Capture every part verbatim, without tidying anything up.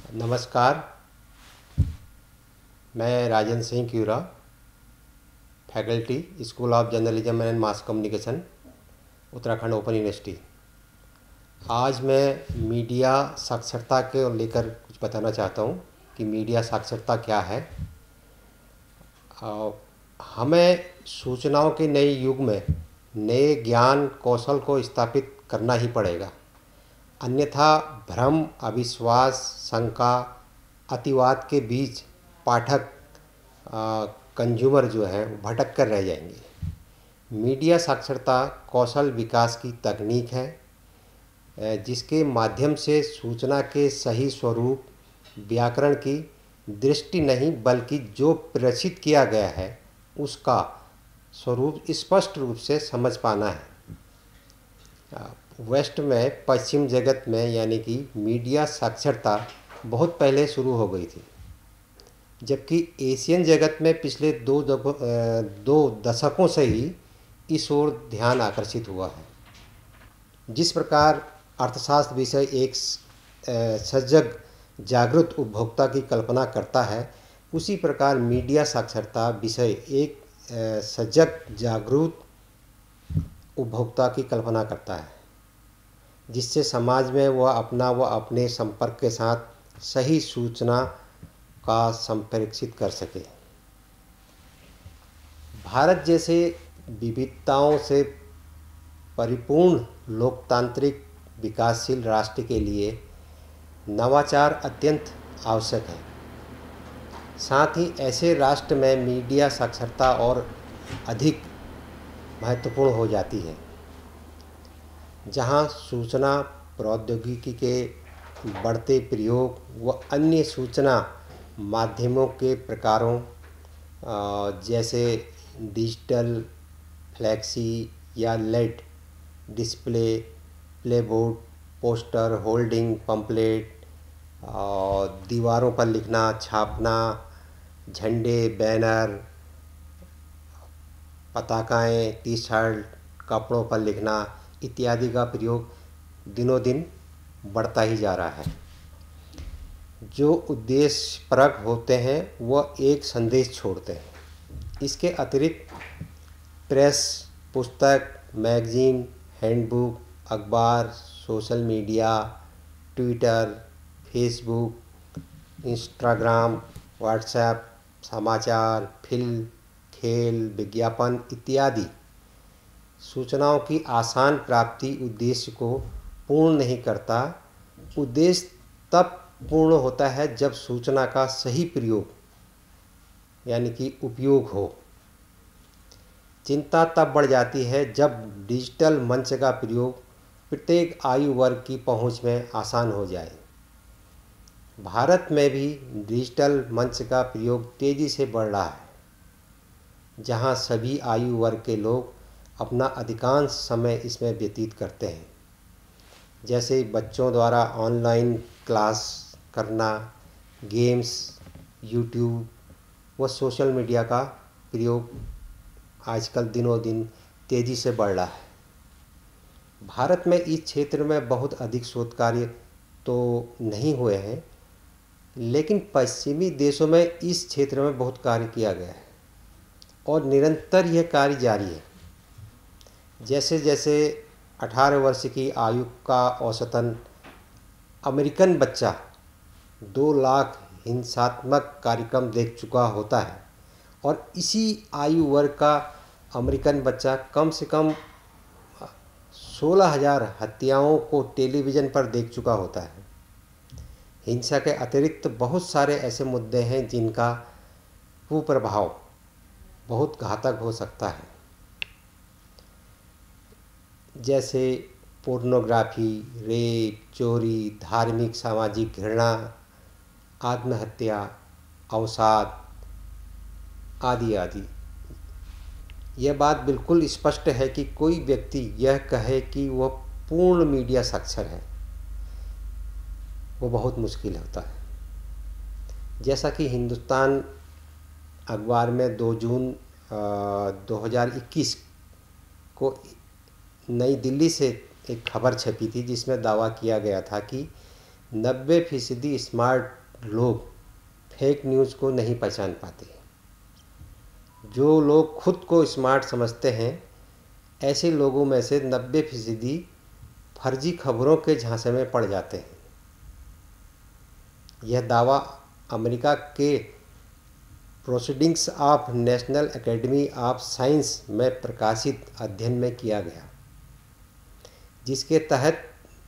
नमस्कार। मैं Rajan Singh Kyura, faculty school of journalism and mass communication, Uttarakhand open university. आज मैं मीडिया साक्षरता के लेकर कुछ बताना चाहता हूँ कि मीडिया साक्षरता क्या है। आ, हमें सूचनाओं के नए युग में नए ज्ञान कौशल को स्थापित करना ही पड़ेगा, अन्यथा भ्रम, अविश्वास, शंका, अतिवाद के बीच पाठक कंज्यूमर जो है भटक कर रह जाएंगे। मीडिया साक्षरता कौशल विकास की तकनीक है जिसके माध्यम से सूचना के सही स्वरूप, व्याकरण की दृष्टि नहीं बल्कि जो प्रेषित किया गया है उसका स्वरूप स्पष्ट रूप से समझ पाना है। वेस्ट में, पश्चिम जगत में यानी कि मीडिया साक्षरता बहुत पहले शुरू हो गई थी, जबकि एशियन जगत में पिछले दो दो दशकों से ही इस ओर ध्यान आकर्षित हुआ है। जिस प्रकार अर्थशास्त्र विषय एक सजग जागरूक उपभोक्ता की कल्पना करता है, उसी प्रकार मीडिया साक्षरता विषय एक सजग जागरूक उपभोक्ता की कल्पना करता है, जिससे समाज में वह अपना व अपने संपर्क के साथ सही सूचना का संप्रेषित कर सके। भारत जैसे विविधताओं से परिपूर्ण लोकतांत्रिक विकासशील राष्ट्र के लिए नवाचार अत्यंत आवश्यक है। साथ ही ऐसे राष्ट्र में मीडिया साक्षरता और अधिक महत्वपूर्ण हो जाती है, जहां सूचना प्रौद्योगिकी के बढ़ते प्रयोग व अन्य सूचना माध्यमों के प्रकारों जैसे डिजिटल, फ्लैक्सी या LED display, playboard, poster, holding, pamphlet, दीवारों पर लिखना, छापना, झंडे, बैनर, पताकाएँ, टी शर्ट, कपड़ों पर लिखना इत्यादि का प्रयोग दिनों दिन बढ़ता ही जा रहा है। जो उद्देश्यपरक होते हैं वह एक संदेश छोड़ते हैं। इसके अतिरिक्त प्रेस, पुस्तक, मैगजीन, हैंडबुक, अखबार, social media, Twitter, Facebook, Instagram, WhatsApp, समाचार, फिल्म, खेल, विज्ञापन इत्यादि सूचनाओं की आसान प्राप्ति उद्देश्य को पूर्ण नहीं करता। उद्देश्य तब पूर्ण होता है जब सूचना का सही प्रयोग यानी कि उपयोग हो। चिंता तब बढ़ जाती है जब डिजिटल मंच का प्रयोग प्रत्येक आयु वर्ग की पहुंच में आसान हो जाए। भारत में भी डिजिटल मंच का प्रयोग तेज़ी से बढ़ रहा है, जहां सभी आयु वर्ग के लोग अपना अधिकांश समय इसमें व्यतीत करते हैं। जैसे बच्चों द्वारा ऑनलाइन क्लास करना, गेम्स, यूट्यूब व सोशल मीडिया का प्रयोग आजकल दिनों दिन तेज़ी से बढ़ रहा है। भारत में इस क्षेत्र में बहुत अधिक शोध कार्य तो नहीं हुए हैं, लेकिन पश्चिमी देशों में इस क्षेत्र में बहुत कार्य किया गया है और निरंतर यह कार्य जारी है। जैसे जैसे अठारह वर्ष की आयु का औसतन अमेरिकन बच्चा दो लाख हिंसात्मक कार्यक्रम देख चुका होता है और इसी आयु वर्ग का अमेरिकन बच्चा कम से कम सोलह हजार हत्याओं को टेलीविज़न पर देख चुका होता है। हिंसा के अतिरिक्त बहुत सारे ऐसे मुद्दे हैं जिनका कुप्रभाव बहुत घातक हो सकता है, जैसे पोर्नोग्राफी, रेप, चोरी, धार्मिक सामाजिक घृणा, आत्महत्या, अवसाद आदि आदि। यह बात बिल्कुल स्पष्ट है कि कोई व्यक्ति यह कहे कि वह पूर्ण मीडिया साक्षर है, वो बहुत मुश्किल होता है। जैसा कि हिंदुस्तान अखबार में दो जून दो हज़ार इक्कीस को नई दिल्ली से एक खबर छपी थी, जिसमें दावा किया गया था कि नब्बे फीसदी स्मार्ट लोग फेक न्यूज़ को नहीं पहचान पाते। जो लोग खुद को स्मार्ट समझते हैं, ऐसे लोगों में से नब्बे फीसदी फर्जी खबरों के झांसे में पड़ जाते हैं। यह दावा अमेरिका के proceedings of national academy of science में प्रकाशित अध्ययन में किया गया, जिसके तहत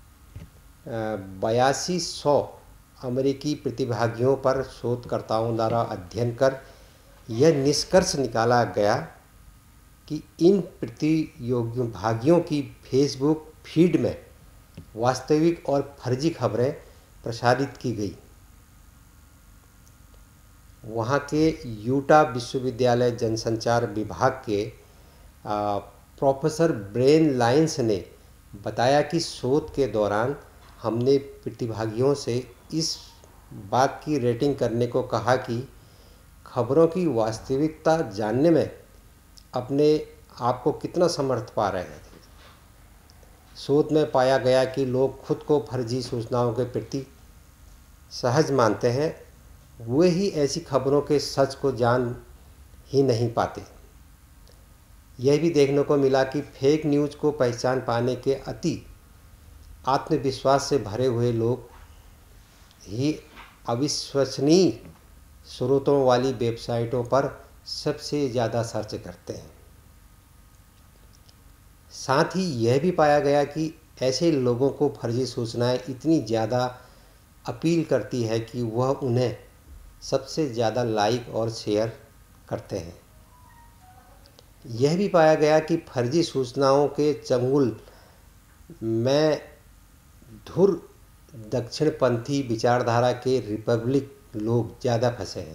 बयासी सौ अमेरिकी प्रतिभागियों पर शोधकर्ताओं द्वारा अध्ययन कर यह निष्कर्ष निकाला गया कि इन प्रतिभागियों की फेसबुक फीड में वास्तविक और फर्जी खबरें प्रसारित की गई। वहाँ के यूटा विश्वविद्यालय जनसंचार विभाग के प्रोफेसर ब्रेन लाइन्स ने बताया कि शोध के दौरान हमने प्रतिभागियों से इस बात की रेटिंग करने को कहा कि खबरों की वास्तविकता जानने में अपने आप को कितना समर्थ पा रहे हैं। शोध में पाया गया कि लोग खुद को फर्जी सूचनाओं के प्रति सहज मानते हैं, वे ही ऐसी खबरों के सच को जान ही नहीं पाते। यह भी देखने को मिला कि फेक न्यूज़ को पहचान पाने के अति आत्मविश्वास से भरे हुए लोग ही अविश्वसनीय स्रोतों वाली वेबसाइटों पर सबसे ज़्यादा सर्च करते हैं। साथ ही यह भी पाया गया कि ऐसे लोगों को फर्जी सूचनाएं इतनी ज़्यादा अपील करती है कि वह उन्हें सबसे ज़्यादा लाइक और शेयर करते हैं। यह भी पाया गया कि फर्जी सूचनाओं के चंगुल में धुर दक्षिणपंथी विचारधारा के रिपब्लिक लोग ज़्यादा फंसे हैं,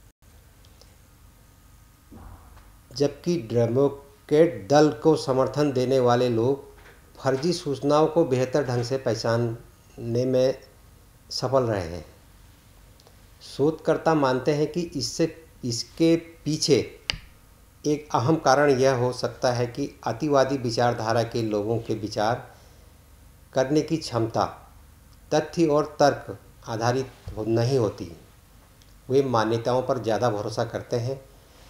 जबकि डेमोक्रेट दल को समर्थन देने वाले लोग फर्जी सूचनाओं को बेहतर ढंग से पहचानने में सफल रहे हैं। शोधकर्ता मानते हैं कि इससे इसके पीछे एक अहम कारण यह हो सकता है कि अतिवादी विचारधारा के लोगों के विचार करने की क्षमता तथ्य और तर्क आधारित नहीं होती। वे मान्यताओं पर ज़्यादा भरोसा करते हैं।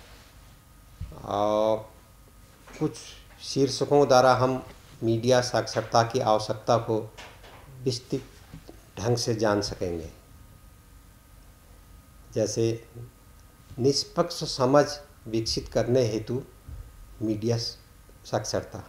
और कुछ शीर्षकों द्वारा हम मीडिया साक्षरता की आवश्यकता को विस्तृत ढंग से जान सकेंगे, जैसे निष्पक्ष समझ विकसित करने हेतु मीडिया साक्षरता।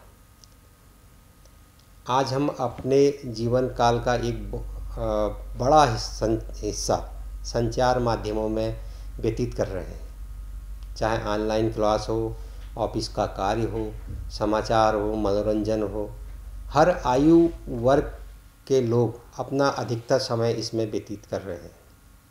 आज हम अपने जीवन काल का एक बड़ा हिस्सा संचार माध्यमों में व्यतीत कर रहे हैं, चाहे ऑनलाइन क्लास हो, ऑफिस का कार्य हो, समाचार हो, मनोरंजन हो। हर आयु वर्ग के लोग अपना अधिकतर समय इसमें व्यतीत कर रहे हैं।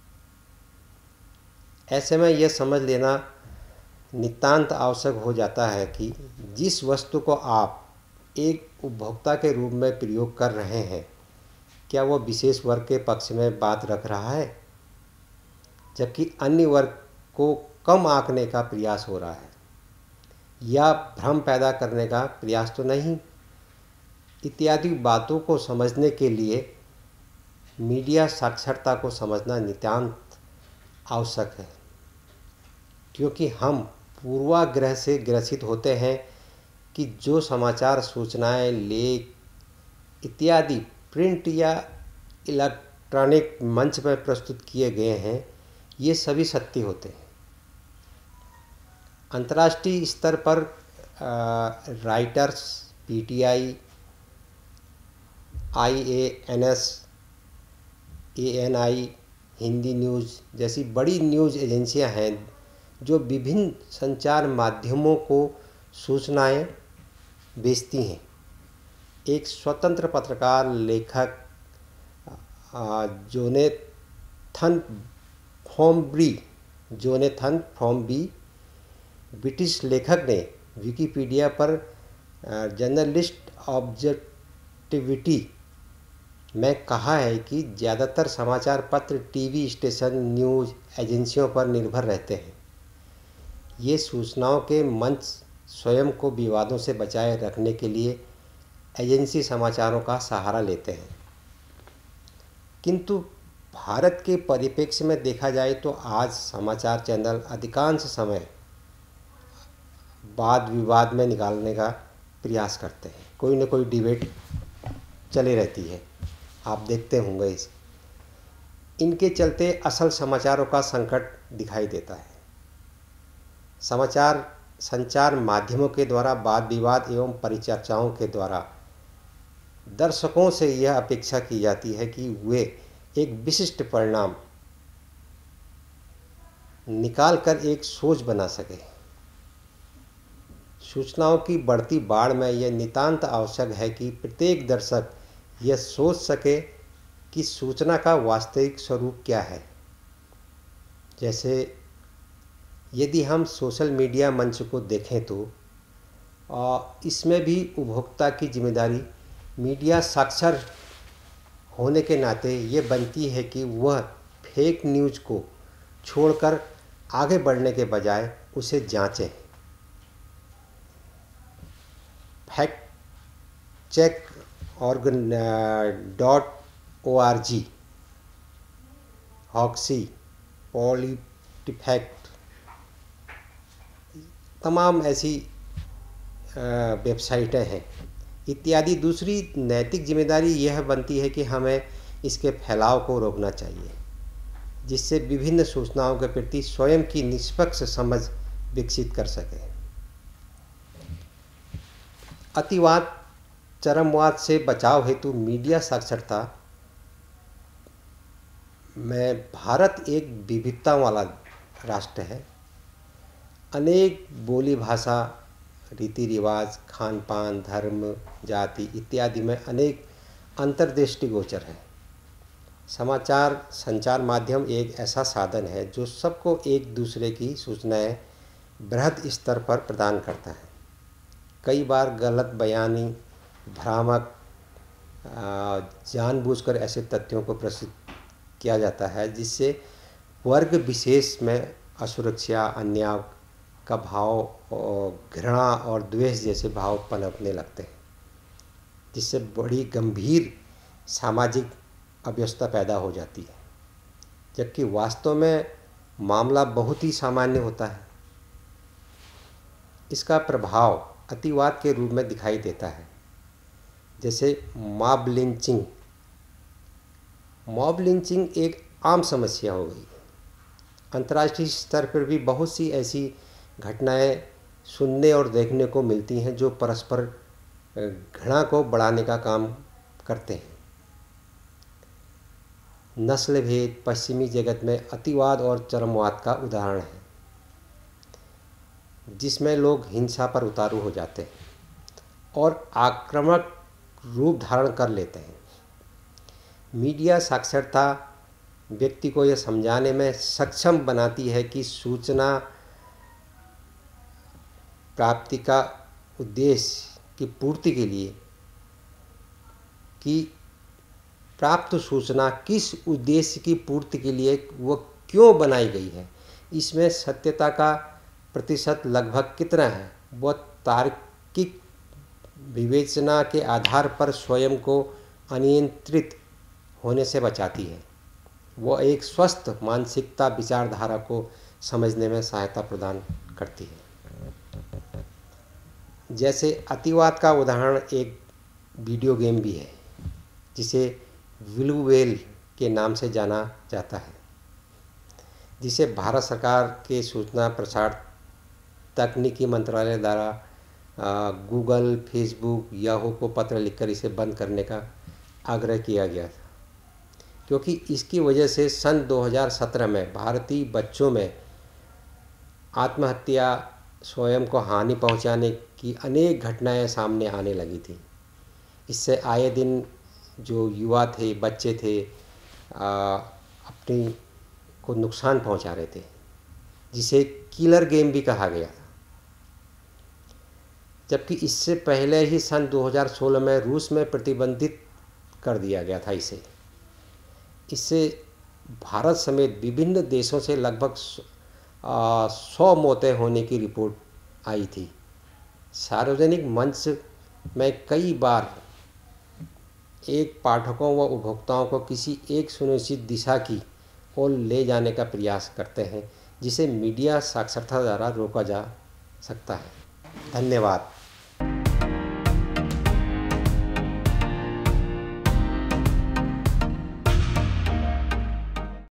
ऐसे में यह समझ लेना नितांत आवश्यक हो जाता है कि जिस वस्तु को आप एक उपभोक्ता के रूप में प्रयोग कर रहे हैं, क्या वह विशेष वर्ग के पक्ष में बात रख रहा है, जबकि अन्य वर्ग को कम आंकने का प्रयास हो रहा है, या भ्रम पैदा करने का प्रयास तो नहीं। इत्यादि बातों को समझने के लिए मीडिया साक्षरता को समझना नितांत आवश्यक है, क्योंकि हम पूर्वाग्रह से ग्रसित होते हैं कि जो समाचार, सूचनाएं, लेख इत्यादि प्रिंट या इलेक्ट्रॉनिक मंच पर प्रस्तुत किए गए हैं, ये सभी सत्य होते हैं। अंतर्राष्ट्रीय स्तर पर Reuters, PTI, IANS, ANI, Hindi news जैसी बड़ी न्यूज़ एजेंसियां हैं जो विभिन्न संचार माध्यमों को सूचनाएं बेचती हैं। एक स्वतंत्र पत्रकार लेखक Jonathan Frombie Jonathan Frombie British लेखक ने विकिपीडिया पर जर्नलिस्ट ऑब्जेक्टिविटी में कहा है कि ज़्यादातर समाचार पत्र टीवी स्टेशन न्यूज़ एजेंसियों पर निर्भर रहते हैं। ये सूचनाओं के मंच स्वयं को विवादों से बचाए रखने के लिए एजेंसी समाचारों का सहारा लेते हैं, किंतु भारत के परिप्रेक्ष्य में देखा जाए तो आज समाचार चैनल अधिकांश समय वाद विवाद में निकालने का प्रयास करते हैं। कोई न कोई डिबेट चली रहती है, आप देखते होंगे। इस इनके चलते असल समाचारों का संकट दिखाई देता है। समाचार संचार माध्यमों के द्वारा वाद विवाद एवं परिचर्चाओं के द्वारा दर्शकों से यह अपेक्षा की जाती है कि वे एक विशिष्ट परिणाम निकालकर एक सोच बना सके। सूचनाओं की बढ़ती बाढ़ में यह नितांत आवश्यक है कि प्रत्येक दर्शक यह सोच सके कि सूचना का वास्तविक स्वरूप क्या है। जैसे यदि हम सोशल मीडिया मंच को देखें तो इसमें भी उपभोक्ता की जिम्मेदारी मीडिया साक्षर होने के नाते ये बनती है कि वह फेक न्यूज़ को छोड़कर आगे बढ़ने के बजाय उसे जांचें। Fact check organ dot O R G, Hoaxy, PolitiFact, तमाम ऐसी वेबसाइटें हैं इत्यादि। दूसरी नैतिक जिम्मेदारी यह बनती है कि हमें इसके फैलाव को रोकना चाहिए, जिससे विभिन्न सूचनाओं के प्रति स्वयं की निष्पक्ष समझ विकसित कर सके। अतिवाद चरमवाद से बचाव हेतु मीडिया साक्षरता में भारत एक विविधता वाला राष्ट्र है। अनेक बोली भाषा, रीति रिवाज, खान पान, धर्म, जाति इत्यादि में अनेक अंतर्दृष्टि गोचर है। समाचार संचार माध्यम एक ऐसा साधन है जो सबको एक दूसरे की सूचनाएं बृहद स्तर पर प्रदान करता है। कई बार गलत बयानी, भ्रामक, जानबूझकर ऐसे तथ्यों को प्रसिद्ध किया जाता है जिससे वर्ग विशेष में असुरक्षा, अन्याय का भाव और घृणा और द्वेष जैसे भाव पनपने लगते हैं, जिससे बड़ी गंभीर सामाजिक अव्यवस्था पैदा हो जाती है। जबकि वास्तव में मामला बहुत ही सामान्य होता है। इसका प्रभाव अतिवाद के रूप में दिखाई देता है, जैसे मॉब लिंचिंग। मॉब लिंचिंग एक आम समस्या हो गई। अंतर्राष्ट्रीय स्तर पर भी बहुत सी ऐसी घटनाएं सुनने और देखने को मिलती हैं जो परस्पर घृणा को बढ़ाने का काम करते हैं। नस्ल भेद पश्चिमी जगत में अतिवाद और चरमवाद का उदाहरण है, जिसमें लोग हिंसा पर उतारू हो जाते हैं और आक्रामक रूप धारण कर लेते हैं। मीडिया साक्षरता व्यक्ति को यह समझाने में सक्षम बनाती है कि सूचना प्राप्ति का उद्देश्य की पूर्ति के लिए कि प्राप्त सूचना किस उद्देश्य की पूर्ति के लिए वह क्यों बनाई गई है, इसमें सत्यता का प्रतिशत लगभग कितना है, वह तार्किक विवेचना के आधार पर स्वयं को अनियंत्रित होने से बचाती है। वह एक स्वस्थ मानसिकता विचारधारा को समझने में सहायता प्रदान करती है। जैसे अतिवाद का उदाहरण एक वीडियो गेम भी है, जिसे ब्लू व्हेल के नाम से जाना जाता है, जिसे भारत सरकार के सूचना प्रसार तकनीकी मंत्रालय द्वारा गूगल, फेसबुक, याहू को पत्र लिखकर इसे बंद करने का आग्रह किया गया था, क्योंकि इसकी वजह से सन दो हज़ार सत्रह में भारतीय बच्चों में आत्महत्या, स्वयं को हानि पहुंचाने की अनेक घटनाएं सामने आने लगी थी। इससे आए दिन जो युवा थे, बच्चे थे, आ, अपनी को नुकसान पहुंचा रहे थे, जिसे किलर गेम भी कहा गया था। जबकि इससे पहले ही सन दो हज़ार सोलह में रूस में प्रतिबंधित कर दिया गया था इसे। इससे भारत समेत विभिन्न देशों से लगभग सौ मौतें होने की रिपोर्ट आई थी। सार्वजनिक मंच में कई बार एक पाठकों व उपभोक्ताओं को किसी एक सुनिश्चित दिशा की ओर ले जाने का प्रयास करते हैं, जिसे मीडिया साक्षरता द्वारा रोका जा सकता है। धन्यवाद।